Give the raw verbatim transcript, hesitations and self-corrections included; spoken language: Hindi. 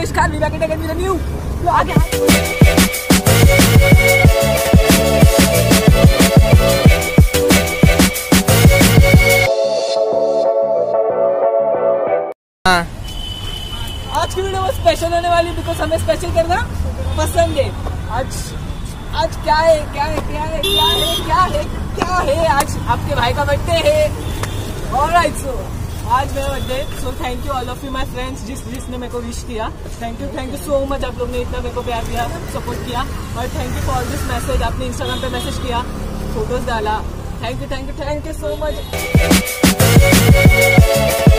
Ayush Khan, we back again with a new vlog. आज की वीडियो बहुत स्पेशल होने वाली बिकॉज हमें स्पेशल करना पसंद है। आज आज क्या है क्या है क्या है क्या है क्या है क्या है आज आपके भाई का बर्थडे है। ऑलराइट, सो आज मेरा birthday, so thank you all of you my friends जिस जिसने मेरे को विश किया। Thank you thank you so much, आप लोग ने इतना मेरे को प्यार दिया, सपोर्ट किया। और thank you for this message, आपने इंस्टाग्राम पे मैसेज किया, फोटोज डाला। Thank you thank you thank you so much.